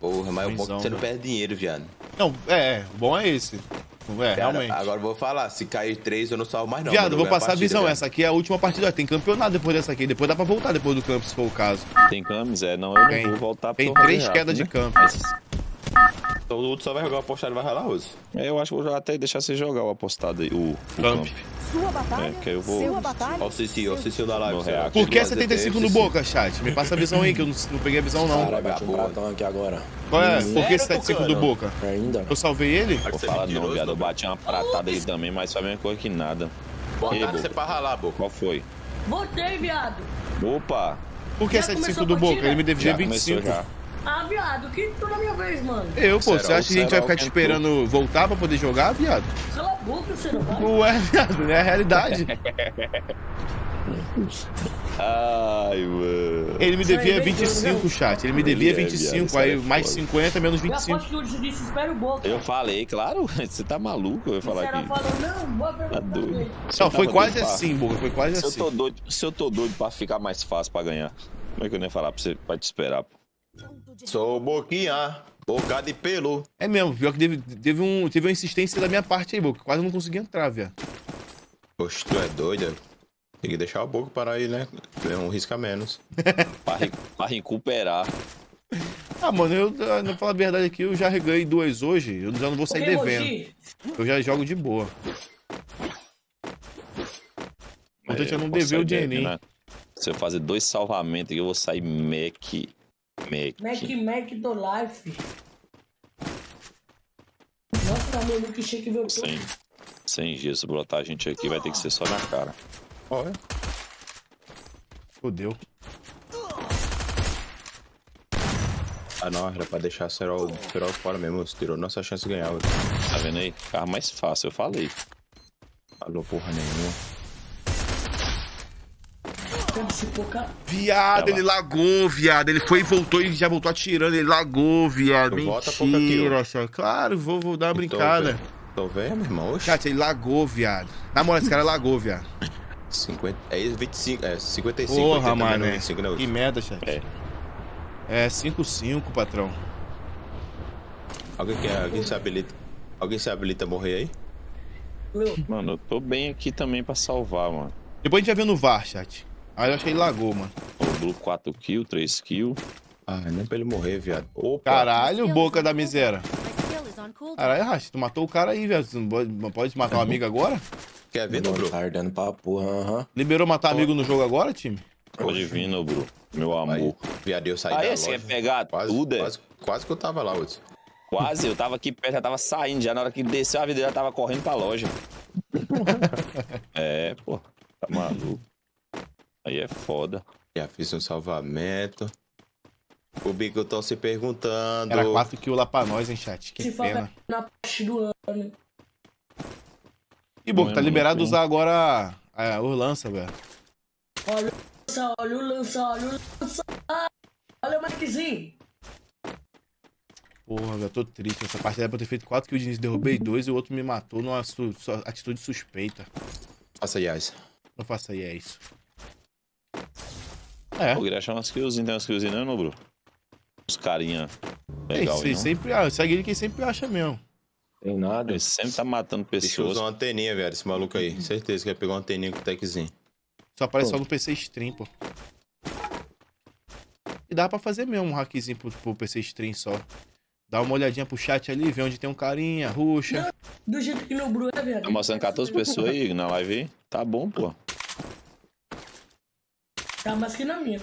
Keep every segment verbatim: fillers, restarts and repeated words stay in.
Porra, mas o bom é que você não velho. perde dinheiro, viado. Não, é, o bom é esse. É, Cara, realmente. agora eu vou falar, se cair três eu não salvo mais não. Viado, mano, eu vou ganho passar a partida, visão. velho. Essa aqui é a última partida. Tem campeonato depois dessa aqui. Depois dá pra voltar depois do campo, se for o caso. Tem camis? É, não, eu não Tem. vou voltar Tem porque eu três vou quedas de né? campo. Mas, Então o outro só vai jogar o apostado e vai ralar osso. é, eu acho que vou até deixar você jogar o apostado aí, o, o Camp. camp. Sua batalha, É, que eu vou- sua batalha. Ó o Cici, ó o Cici da live. No será? react. Por que Ele vai setenta e cinco dizer, no Cici. Boca, chat? Me passa a visão aí, que eu não, não peguei a visão, não. Cara, bati um Vagabundo. pratão aqui agora. Qual é? Por que Sério, setenta e cinco do Tucano? Boca? Ainda? Eu salvei ele? Vou Você é falar não, mentiroso, viado. Eu né? bati uma pratada aí também, mas foi a mesma coisa que nada. Boa Ei, tarde, Boca. você pra ralar, Boca. Qual foi? Voltei, viado. Opa! Por que Já setenta e cinco começou do a Boca? partida? Ele me devia Já vinte e começou cinco. já. Ah, viado, que tu na minha vez, mano. Eu, pô, Serol, você acha que a gente vai Serol ficar te tentou. esperando voltar pra poder jogar, viado? Cala a boca, você não vai. Não é, viado, não é a realidade. Ai, mano. Ele me devia Sai, vem, vinte e cinco, vem, chat. Ele me devia Ele é, vinte e cinco, viado, aí isso é mais foda. cinquenta, menos Eu vinte e cinco. aposto que o Luiz disse, espera o Boca. Eu falei, claro, você tá maluco, eu ia falar Será aqui. falou, não, bota Tá perguntar doido. dele. Não, foi tava quase doido pra- assim, Boca, foi quase Se eu, assim. tô doido, se eu tô doido pra ficar mais fácil pra ganhar, como é que eu nem ia falar pra você, pra te esperar? Pô? Sou Boquinha, boca de pelo. É mesmo, pior que teve, teve, um, teve uma insistência da minha parte aí, Boca. Quase não consegui entrar, viado. Poxa, tu é doido? Tem que deixar o Boca parar aí, né? É um risco a menos. Pra, re- pra recuperar. Ah, mano, eu, pra falar a verdade aqui, eu já ganhei duas hoje, eu já não vou sair Ok, devendo. Mogi, Eu já jogo de boa. O importante é não posso dever o sair deve, dinheirinho. né? Se eu fazer dois salvamentos aqui, eu vou sair Mac. Mac. Mac Mac do Life. Nossa, meu milkshake veio todo. Sem, sem gesso, se brotar a gente aqui, vai ter que ser só na cara. Olha. Fodeu. Ah não, era pra deixar o Serol, Serol fora mesmo. Você tirou nossa chance de ganhar. Hoje. Tá vendo aí? Ficava mais fácil, eu falei. Falou porra nenhuma. Quando se focar, Viado, Tá ele lagou, viado. Ele foi e voltou e já voltou atirando. Ele lagou, viado. Tu volta pouco aqui, Mentira, só. Claro, vou, vou dar uma brincada. Tô vendo, meu irmão. Oxe. Chat, ele lagou, viado. Na moral, esse cara lagou, viado. cinquenta, é isso, vinte e cinco, é cinquenta e cinco. Porra, oitenta mano. menos É. vinte e cinco, né, Que hoje? merda, chat. É. É cinco cinco, patrão. Alguém, quer, alguém se habilita? Alguém se habilita a morrer aí? meu, Mano, eu tô bem aqui também pra salvar, mano. Depois a gente vai ver no V A R, chat. Aí eu acho que ele lagou, mano. O Blue quatro kills, três kills. Ah, nem pra ele morrer, viado. Opa! Caralho, boca da miséria. My skill is on cooldown. Caralho, Racha, tu matou o cara aí, velho. Tu não pode, não pode matar um amigo agora? Quer ver, Não, Nobro? tá ardendo pra porra, aham. Liberou matar amigo no jogo agora, time? Pode vir, no Bru. Meu amor. Aí, viado, eu saí Aí, da você loja. quer pegar Quase, tudo, é? quase, quase que eu tava lá, Hudson. Quase, eu tava aqui perto, já tava saindo. Já na hora que desceu a vida, já tava correndo pra loja. É, pô. Tá maluco. Aí é foda. Já fiz um salvamento. O Bico tô se perguntando. Era quatro kills lá pra nós, hein, chat. Que se for pena. na parte do ano. E, Boca, Não é tá liberado muito, usar agora a, a lança, velho. Olha o lança, olha o lança, olha o lança. Olha o Marquezinho. Porra, velho, tô triste. Essa partida era pra eu ter feito quatro kills de início, derrubei dois e o outro me matou numa su su atitude suspeita. Faça Yas. Não faça aí, é isso. É. Eu queria achar umas killzinhas, tem umas killzinhas, né, no Bru? Os carinha legal, Você não? sempre acha, segue ele quem sempre acha mesmo. Tem nada. Ele sempre tá matando Deixa eu pessoas. usar uma anteninha, velho, esse maluco aí. Certeza que vai pegar uma anteninha com o techzinho. Só aparece só no P C Stream, pô. E dá pra fazer mesmo um hackzinho pro, pro P C Stream só. Dá uma olhadinha pro chat ali, vê onde tem um carinha, ruxa. Do jeito que no Bru é, velho. Tá mostrando quatorze pessoas aí na live aí? Tá bom, pô. Tá mais que na minha.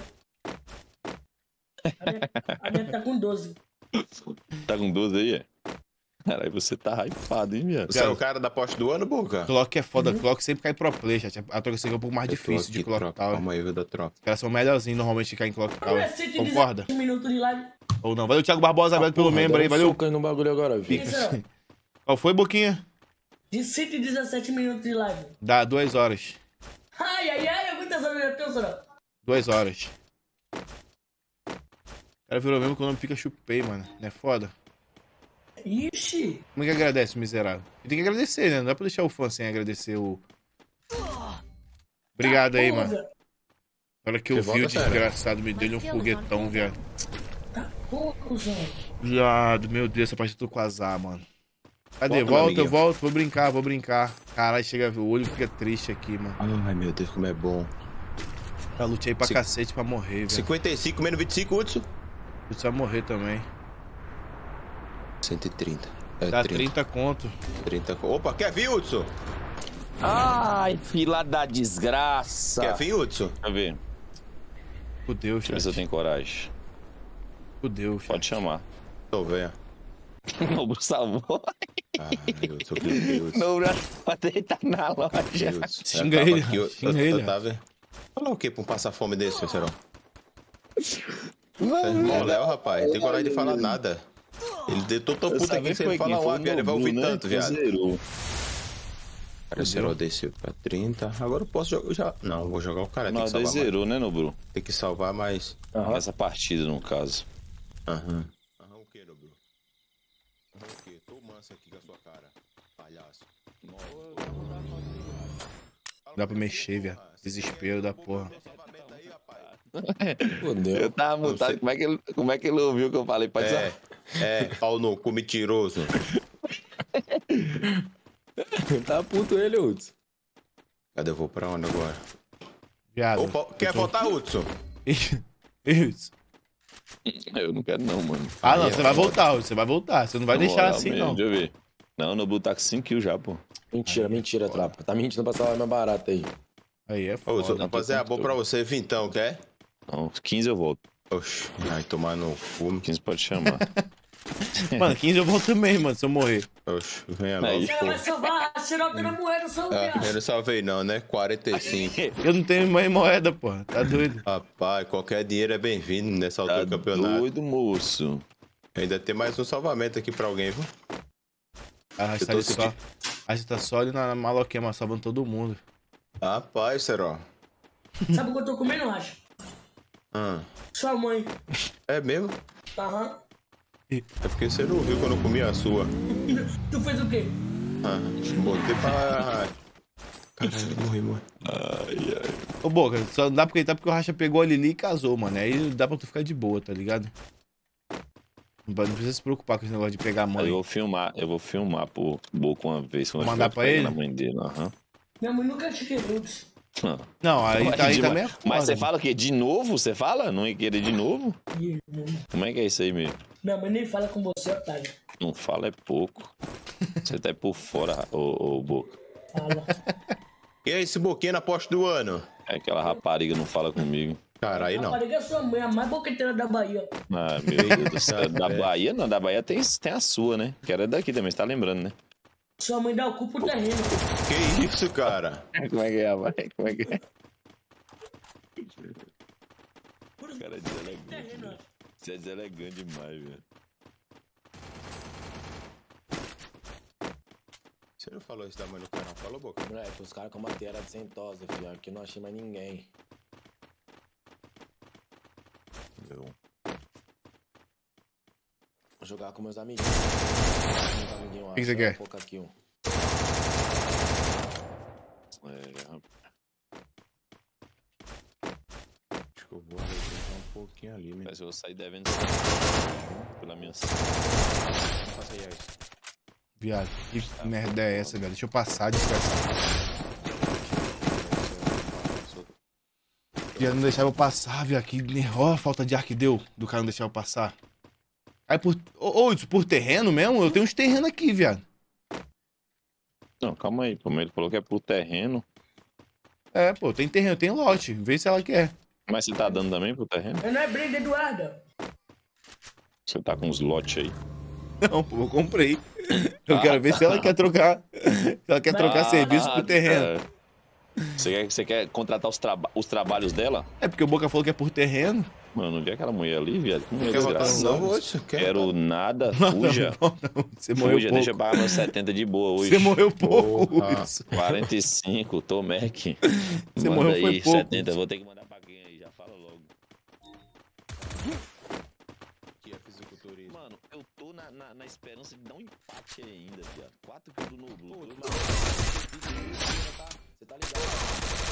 A minha, a minha tá com doze. Tá com doze aí, é? Caralho, você tá hypado, hein, viado? Você é o cara da poste do ano, Boca? Clock é foda, Clock sempre cai pro play, chat. A troca é um pouco mais Eu tô difícil de aqui, Clock troca. Tower. Calma aí, eu vou dar troca. Os caras são melhorzinhos normalmente de cair em Clock Tower. cento e Concorda? dezessete minutos de live. Ou não? Valeu, Thiago Barbosa, obrigado pelo membro aí, valeu. Soco aí no bagulho agora, viu? Isso, ó. Qual foi, Boquinha? De cento e dezessete minutos de live. Dá duas horas. Ai, ai, ai, muitas horas eu tô, senhor. Duas horas. O cara virou mesmo que o nome fica chupei, mano. Não é foda? Ixi. Como é que agradece o miserável? E tem que agradecer, né? Não dá pra deixar o fã sem agradecer o... Obrigado aí, Porra, mano. Na hora que eu Você vi o volta, sério? desgraçado me deu um foguetão, viado. Tá pouco, Zé. Viado, meu Deus, essa partida eu tô com azar, mano. Cadê? Volta, meu Volta, eu amiguinho. volto. Vou brincar, vou brincar. Caralho, chega, o olho fica triste aqui, mano. Ai, meu Deus, como é bom. Eu lutei pra Cin- cacete pra morrer, velho. cinquenta e cinco menos vinte e cinco, Hudson. Você vai morrer também. cento e trinta. É, Dá trinta. trinta conto. trinta. Opa, quer vir, Hudson? Ai, fila da desgraça. Quer vir, Hudson? Deixa eu ver. Fudeu, Deixa eu ver se eu chat. tenho coragem. Fudeu, chat. Pode chamar. Tô vendo. Não, Bruno salvou. Ai, Hudson, meu Deus. Não, Bruno pode deitar na loja. Hudson, Xinga eu tava ele, aqui, eu- xinga eu- eu ele. tava- Falar o quê pra um passar fome desse, seu Serão? Não, Irmão Léo, rapaz, não tem coragem de falar nada. Ele deitou tão puta aqui que se ele falar uma, viado, ele vai ouvir tanto, viado. Cara, o Serol desceu pra trinta. Agora eu posso jogar já. Não, vou jogar o cara. Tem que Nós dois salvar mais. zerou, né, Nobru? Tem que salvar mais. Aham. Essa partida, no caso. Aham. Aham, o que, Nobru? Aham, o que? Tô manso aqui com a sua cara, palhaço. Dá pra mexer, velho. Desespero da porra. Fudeu. Eu tava Não montado. sei. Como é, que ele, como é que ele ouviu o que eu falei? Pode É, é, pau no cu mentiroso. Tá puto ele, Hudson. Cadê? Eu vou pra onde agora? Viado. Opa, quer voltar, Hudson? Isso. Eu não quero, não, mano. Ah, não, Aí, você ó. vai voltar, você vai voltar. Você não vai Na deixar moral assim, mesmo, não. Deixa eu ver. Não, o Nobu tá com cinco kills já, pô. Mentira, mentira, trapa. Tá mentindo pra salvar mais barato aí. Aí é Ô, foda. Hudson, não, rapaziada, tô bom com pra tudo. você, Vintão, quer? Não, quinze eu volto. Oxi, vai tomar no cu. quinze pode chamar. Mano, quinze eu volto também, mano, se eu morrer. Oxi, venha Aí. logo, Você vai pô. salvar a xeroca da moeda, seu Ah, viado. eu não salvei não, né? quarenta e cinco. Eu não tenho mais moeda, porra. Tá doido? Rapaz, qualquer dinheiro é bem-vindo nessa altura Tá do campeonato. doido, moço. Ainda tem mais um salvamento aqui pra alguém, viu? A gente Eu tá tô ali só. A gente tá só ali na maloquema, salvando todo mundo. Rapaz, Seró. Sabe o que eu tô comendo, acho? Ah, Sua mãe. é mesmo? Aham. É porque você não viu quando eu comi a sua. Tu fez o quê? Ah, botei pra... Caralho, eu morri, morri. Ai, ai. Ô, Boca, só não dá pra acreditar porque o Racha pegou a Lili e casou, mano. Aí dá pra tu ficar de boa, tá ligado? Não pode- não precisa se preocupar com esse negócio de pegar a Aí mãe. eu vou filmar, eu vou filmar pro Boco uma vez. Quando eu Mandar estiver pra pegando ele? a mãe dele, aham. Minha mãe nunca te quebrou. Não, aí, Mas tá, aí de- também é foda. Mas você mano. fala o quê? De novo? Você fala? Não ia querer de novo? Como é que é isso aí mesmo? Minha mãe nem fala com você, otário. Não fala é pouco. Você tá aí por fora, ô, ô Boca. Fala. E aí, esse boquinha na poste do ano? É aquela rapariga não fala comigo. Cara, aí não. Rapariga é sua mãe, a mais boqueteira da Bahia. Ah, meu Deus do céu. Da Bahia, não, da Bahia tem, tem a sua, né? Que era daqui também, você tá lembrando, né? Sua mãe dá o cu pro terreno. Que isso, cara? Como é que é, vai? Como é que é? Por Cara, é deselegante. terreno, velho. Você é deselegante demais, velho. Você não falou isso da mãe no canal? Falou, Boca? Moleque, os caras com a matéria era de centosa, filho. Aqui eu não achei mais ninguém. Eu- Vou jogar com meus amiguinhos. Meus amiguinhos, O que que você quer? Um pouco aqui, um. É, rapaz. Acho que eu vou arrebentar um pouquinho ali, mesmo. Parece que eu vou sair devendo pela minha. Não faça isso. Viado, que merda é essa, velho? Deixa eu passar, desgraçado. Já não deixava eu passar, viado. Que ó, a falta de ar que deu do cara não deixar eu passar. Aí por. Ô, ô, isso por terreno mesmo? Eu tenho uns terrenos aqui, viado. Não, calma aí. Como ele falou que é pro terreno. É, pô, tem terreno, tem lote. Vê se ela quer. Mas você tá dando também pro terreno? Eu não é Brenda Eduardo. Você tá com uns lotes aí. Não, pô, eu comprei. Eu quero ver se ela quer trocar. Se ela quer trocar serviço pro terreno. tá. Você quer, você quer contratar os, traba os trabalhos dela? É porque o Boca falou que é por terreno. Mano, não vi aquela mulher ali, viado. Que mulher Quer voltar desgraçada. não, hoje? Quer Quero nada, Não, fuja. não, não. Você morreu Fuja, pouco. deixa eu pagar meus setenta de boa hoje. Você morreu pouco, Porra. isso. quarenta e cinco, tô Mac. Você Manda morreu aí, foi pouco. setenta, vou ter que mandar pra quem aí, já fala logo. que é fisiculturismo? Mano, eu tô na, na, na esperança de dar um empate ainda, viado. quatro kills do Noblu. Você tá ligado?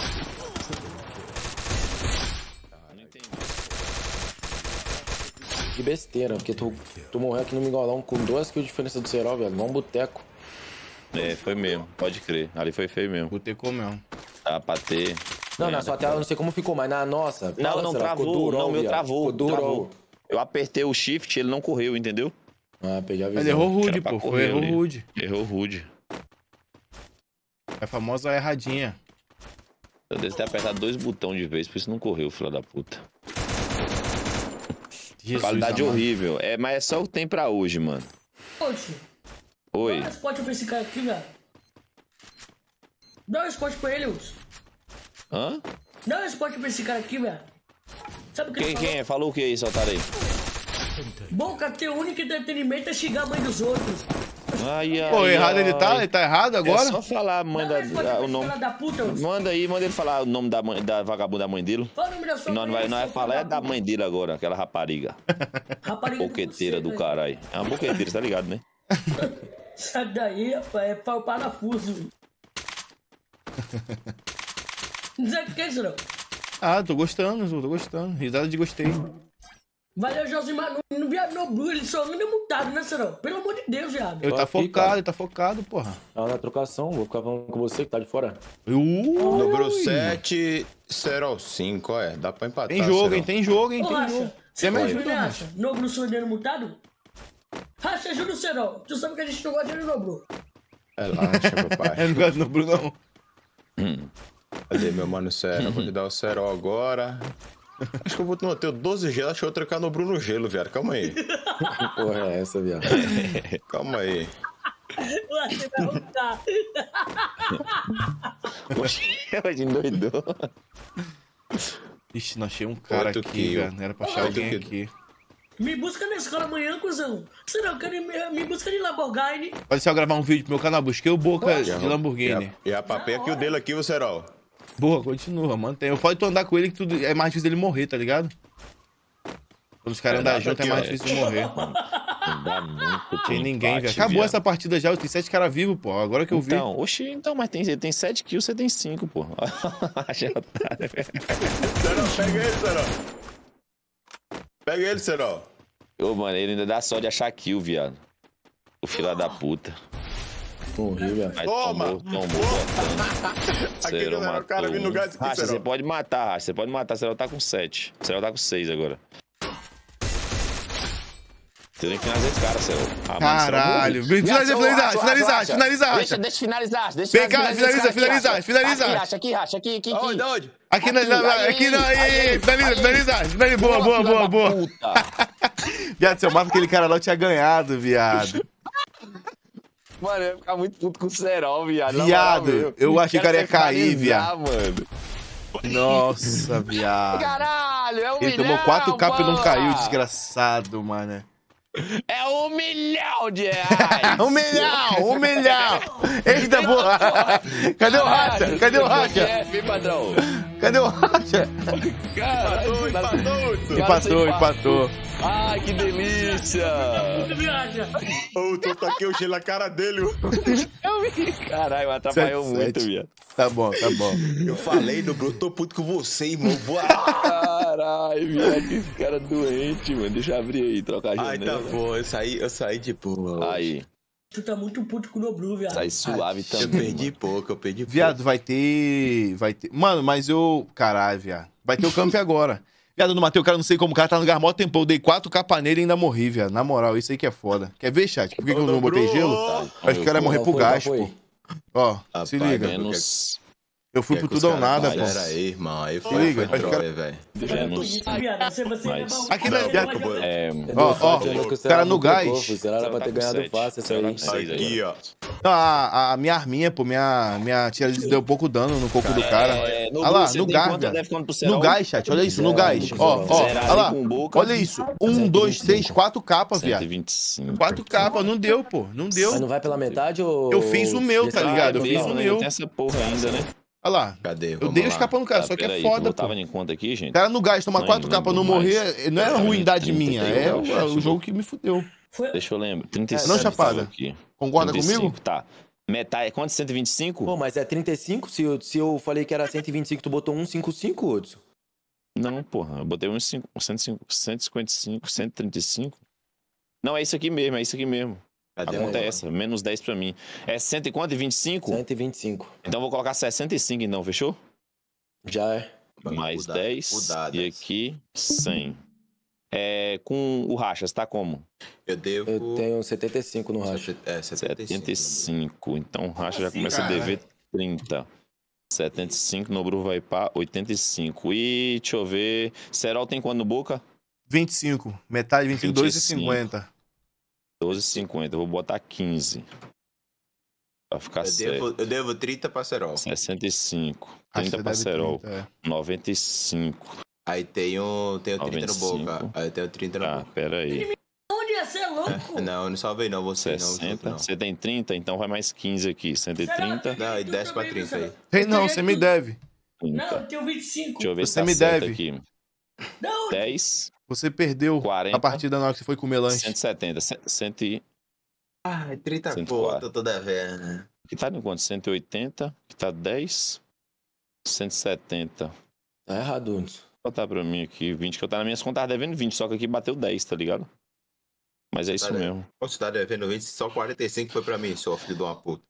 Não entendi. Que besteira, porque tu, tu morreu aqui no Mingolão com duas kills de diferença do Serol, velho. Igual um boteco. É, foi mesmo, pode crer. Ali foi feio mesmo. Botecou mesmo. Tá pra ter. Não, na sua tela eu não sei como ficou, mas na nossa... Não, fala, não, Serol, ficou travou. duro, Não, meu viado. travou. Ficou duro, Travou. Eu apertei o shift, ele não correu, entendeu? Ah, peguei a visão. Ele errou rude, Era pra pô. Foi correr errou ali. rude. Errou rude. É a famosa erradinha. Eu devo ter apertado dois botões de vez, por isso não correu, filho da puta. Jesus Qualidade amado. horrível. É, mas é só o que tem pra hoje, mano. Oxe, Oi. dá um spot pra esse cara aqui, velho. Dá um spot pra ele, Hudson. Hã? Dá um spot pra esse cara aqui, velho. Sabe o que Quem, ele falou? quem é? Falou o que aí, soltaram aí? Boca, teu único entretenimento é xingar a mãe dos outros. Ai, ai, Pô, errado ai. ele tá? Ele tá errado agora? É só falar, mãe Dá da, um spot da- pra o esse nome. cara da puta, Hudson. Manda aí, manda ele falar o nome da, mãe, da vagabunda da mãe dele. Fala o nome da sua E nós não mãe, vai, nós vai seu falar é filho da puta. mãe dele agora, aquela rapariga. Rapariga do Boqueteira do buceta, caralho. É uma boqueteira, tá ligado, né? Sai daí, rapaz, é pau parafuso. Dizer que é isso, não? Ah, tô gostando, tô gostando. Risada de gostei. Valeu, Josimar. Não, não viado no Blue, ele só anda mutado, né, Serão? Pelo amor de Deus, viado. Ele tá Aqui, focado, cara. ele tá focado, porra. Tava na trocação, vou ficar falando com você que tá de fora. Uh, Dobrou sete, Serol cinco, ó, é. Dá pra empatar. Tem jogo, Serol. hein? Tem jogo, hein? Ô, Tem Racha, jogo. você Você me pode ajuda, ver, Racha. Racha? Noblu sonhando mutado? Racha, ajuda o Serol. Tu sabe que a gente não gosta de Noblu. Relaxa, Eu papai. não gosto do Bruno, não. Cadê meu mano Serol? Vou te dar o Serol agora. Acho que eu vou não, eu tenho doze gelo, acho que eu vou trocar no Bruno Gelo, viado. Calma aí. Que porra é essa, viado? Calma aí. Você vai mutar. Hoje endoidou. Ixi, não achei um cara Oito aqui, kill. velho. Não era pra achar Oito alguém kill. aqui. Me busca na escola amanhã, cuzão. Serão, quero me, me busca de Lamborghini. Pode ser eu gravar um vídeo pro meu canal. Busquei o Boca de E Lamborghini. a, e a papel aqui o dele aqui, o Serol. Boa, continua, mantém. Eu pode tu andar com ele que tudo é mais difícil dele morrer, tá ligado? Quando os caras É, andam nada juntos é aqui, mais ó. difícil de morrer. Não dá muito. Tem ninguém, empate, velho. Acabou viado. essa partida já, tem sete caras vivos, pô. Agora que eu vi. Então, oxi, então, mas tem, tem sete kills, você tem cinco, pô. Já tá, né? Serol, pega ele, Serol. Pega ele, Serol. Ô, mano, ele ainda dá só de achar kill, viado. O filho da puta. Morri, velho. Mas Toma! tomou, tomou, botando. Aqui Serol que o cara matou vindo no um. gás aqui, Racha, Serol. você pode matar, Racha. Você pode matar. Serol tá com sete. Serol tá com seis agora. Você tem que finalizar esse cara, Serol. Ah, mano, Serol Caralho. morreu. Finaliza, Racha, finaliza, Racha, finaliza, Racha. finaliza, Deixa, Racha. deixa eu finalizar, deixa eu Vem cá, finalizar esse finaliza, cara aqui, finaliza, Racha. finaliza. Aqui, Racha, aqui, Racha, aqui, aqui, aqui. Onde, onde? Aqui, na, na, Aí, aqui não, aí, aí, finaliza, aí. finaliza, finaliza, boa, boa, Filha boa, da boa. puta. Viado, se eu mato aquele cara lá, eu tinha ganhado, viado. Mano, eu ia ficar muito puto com o Serol, viado. Na moral Viado, mesmo. eu achei que o cara ia Quero cair, finalizar, viado. mano. Nossa, viado. Caralho, é um Ele milhão, tomou quatro capas e não porra. caiu, desgraçado, mano. É um milhão de reais. Um milhão, um milhão. Eita, porra. Cadê o Racha? Cadê o Racha? É, vem, padrão. Cadê o Racha? Caralho, Empatou, Empatou, empatou. Ai, que delícia. Viaja. Ô, tu tá aqui, eu gelo na cara dele. Caralho, atrapalhou Sete, muito, sete. viado. Tá bom, tá bom. Eu falei, Dobro, eu tô puto com você, irmão. Vou... Caralho, viado, que esse cara é doente, mano. Deixa eu abrir aí, trocar a Ai, tá janela. bom, eu saí, eu saí de boa. Aí, Tu tá muito puto com o Noblu, viado. sai suave também. Eu perdi pouco, eu perdi pouco. Viado, vai ter. Vai ter. Mano, mas eu. Caralho, viado. Vai ter o camp agora. Viado, eu não matei o cara, não sei como o cara tá no lugar mó tempo. Eu dei quatro capas nele e ainda morri, viado. Na moral, isso aí que é foda. Quer ver, chat? Por que, que eu não botei gelo? Tá. Acho que o cara ia morrer Qual pro foi, qual gás, foi? pô. Ó, Rapaz, se liga. velho. Menos... Eu fui Quer pro que os tudo ou caras nada, pô. Pera aí, irmão. Aí Se foi, liga, foi acho que troia, velho. Menos... Viado, você, você Mas- leva- Aqui não é você viado, leva- pô. É... Ó, ó, Que o cara no gás. O Serol era pra ter ganhado sete. fácil essa aí. Serol tá com seis Aqui, ó. Não, a, a minha arminha, pô, minha, minha tira deu pouco dano no coco do cara. É, no Olha lá, você no tem gás, quanto viado. deve quanto pro Serol? No gás, chat, olha isso, no Zerado, gás. Ó, ó, zerado olha lá. com boca. Olha isso. Um, dois, três, quatro capas, cento viado. e vinte e cinco. Quatro capas, não deu, pô. Não deu. Mas não vai pela metade ou... Eu fiz o meu, tá Ah, ligado? Eu no fiz final, o né? meu. Tem essa porra ainda, né? Olha lá. Cadê? Eu Vamos dei lá. os capas no cara, Tá, só que é peraí, foda, eu pô. tava em conta aqui, gente. O cara no gás, tomar Não, quatro não capas, não lembro morrer, mais. não é Tava em ruindade trinta, minha. eu É acho, o, é o acho. jogo que me fudeu. Foi- Deixa eu lembrar. trinta e cinco. Não, Chapada. Aqui. Concorda trinta e cinco, comigo? Tá. Metade. Quanto? cento e vinte e cinco? Pô, mas é trinta e cinco? Se eu, se eu falei que era cento e vinte e cinco, tu botou cento e cinquenta e cinco, Hudson? Não, porra, eu botei uns cento e cinquenta e cinco, cento e trinta e cinco. Não, é isso aqui mesmo, é isso aqui mesmo. Cadê A conta aí, é essa, menos dez pra mim. É cento e quanto? E vinte e cinco? cento e vinte e cinco. Então eu vou colocar sessenta e cinco, então, fechou? Já é. Mais O da- dez. o da- E aqui, cem. É, com o Rachas, tá como? Eu devo... Eu tenho setenta e cinco no racha. É, setenta e cinco. setenta e cinco. Então o Racha já Assim, começa a cara? dever trinta. setenta e cinco, Nobru vai pra oitenta e cinco. E deixa eu ver. Serol tem quanto no Boca? vinte e cinco. Metade, vinte e cinco, dois e vinte e cinco. cinquenta. doze e cinquenta. Eu vou botar quinze. Pra ficar Eu certo. devo, eu devo trinta pra Serol. sessenta e cinco. Acho que trinta você pra deve Serol. trinta, é. noventa e cinco. Aí tenho, tenho trinta no noventa e cinco. Boca. Aí eu tenho trinta no Ah, Boca. pera aí. Onde ia ser louco? Não, eu não salvei não, você não. sessenta. junto, não. Você tem trinta, então vai mais quinze aqui. cento e trinta. Não, e desce pra trinta aí. Tem não, você me deve. Não, eu trinta. tenho vinte e cinco. Deixa eu ver Você se tá me certo deve. aqui. Não, dez, Você perdeu quarenta. a partida na hora que você foi comer lanche. cento e setenta. cento e... Ah, trinta cento e conto, quatro. eu tô devendo. Aqui tá em quanto? cento e oitenta. Aqui tá dez. cento e setenta. Tá errado, Nunes. Vou botar pra mim aqui vinte, que eu tava nas minhas contas tava devendo vinte, só que aqui bateu dez, tá ligado? Mas é isso Tá devendo. mesmo. Você tá devendo vinte, só quarenta e cinco foi pra mim, seu filho de uma puta.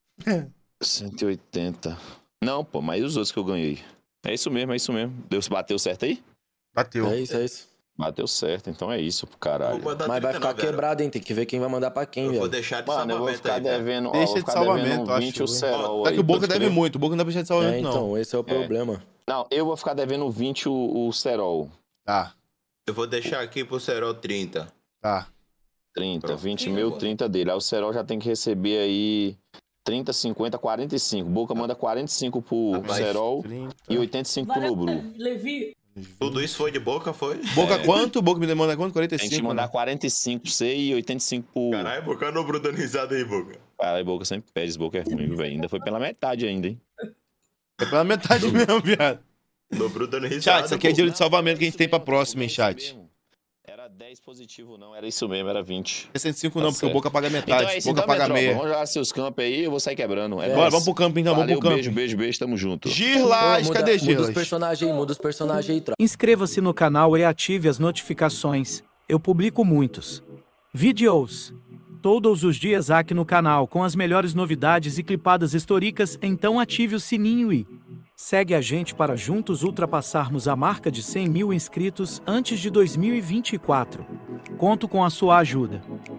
cento e oitenta. Não, pô, mas e os outros que eu ganhei? É isso mesmo, é isso mesmo. Deus bateu certo aí? Bateu. É isso, é isso. Bateu certo, então é isso pro Eu caralho. vou mandar Mas vai trinta ficar não, velho. quebrado, hein? Tem que ver quem vai mandar pra quem, Eu vou velho. deixar de Mano, eu vou salvamento ficar aí, velho. devendo. ó, Deixa vou de ficar salvamento, devendo acho, vinte o velho. Serol É aí. que o Boca pode deve crer? muito, o Boca não dá pra deixar de É, salvamento, não. então, esse é o problema. Não, eu vou ficar devendo vinte o, o Serol. Tá, Eu vou deixar aqui pro Serol trinta. tá. trinta, Pronto. vinte Sim, meu, boa. trinta dele. Aí o Serol já tem que receber aí trinta, cinquenta, quarenta e cinco. Boca manda quarenta e cinco pro Rapaz, Serol trinta. e oitenta e cinco pro valeu, Nobru. Levi. Tudo isso foi de Boca, foi? Boca É. quanto? Boca me demanda quanto? quarenta e Tem cinco. que mandar né? quarenta e cinco pro você e oitenta e cinco pro... Caralho, Boca no Bruno dando risada aí, Boca. Caralho, Boca sempre pede, esse Boca é ruim, velho. Ainda foi pela metade ainda, hein? É pela metade mesmo, viado. No Bruno dando risada. Chat, isso aqui é pô. dinheiro de salvamento que a gente Isso tem pra mesmo, próxima, hein, é isso chat. mesmo. Era dez positivo, não. Era isso mesmo, era vinte. sessenta e cinco não, Tá porque o certo. Boca paga metade. Então é isso, Boca então, paga minha tropa. meia. Vamos jogar seus campos aí, eu vou sair quebrando. É Bora, nóis. vamos pro campo então, Valeu, vamos pro campo. beijo, beijo, beijo, tamo junto. Girlas, Ô, muda- cadê Muda os Girlas? personagens aí, muda os personagens aí, troca. Inscreva-se no canal e ative as notificações. Eu publico muitos vídeos todos os dias aqui no canal com as melhores novidades e clipadas históricas, então ative o sininho e segue a gente para juntos ultrapassarmos a marca de cem mil inscritos antes de dois mil e vinte e quatro. Conto com a sua ajuda.